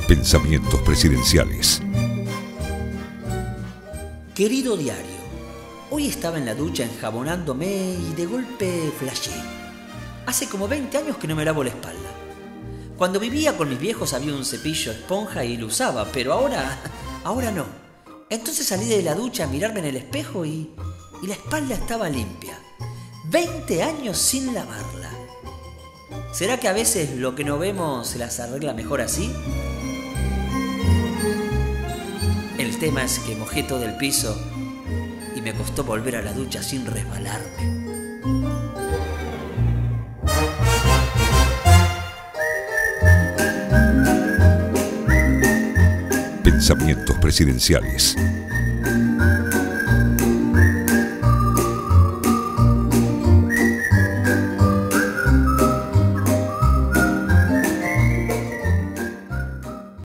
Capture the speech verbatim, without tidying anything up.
Pensamientos presidenciales. Querido diario, hoy estaba en la ducha enjabonándome y de golpe flashé. Hace como veinte años que no me lavo la espalda. Cuando vivía con mis viejos había un cepillo esponja y lo usaba, pero ahora, ahora no. Entonces salí de la ducha a mirarme en el espejo y, y la espalda estaba limpia. veinte años sin lavarla. ¿Será que a veces lo que no vemos se las arregla mejor así? El tema es que mojé todo el piso y me costó volver a la ducha sin resbalarme. Pensamientos presidenciales.